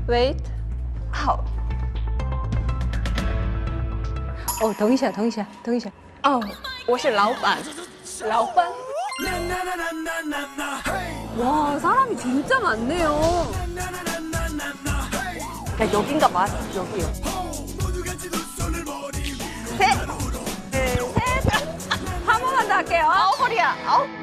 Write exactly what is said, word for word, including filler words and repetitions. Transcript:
Wait. 好。 哦，等一下，等一下，等一下。 哦，我是老板。老板。 와, 사람이 진짜 많네요. 야, 여긴가 봐. 여기요. 셋. 둘, 셋. 한 번만 더 할게요. 아우, 허리야. 아우.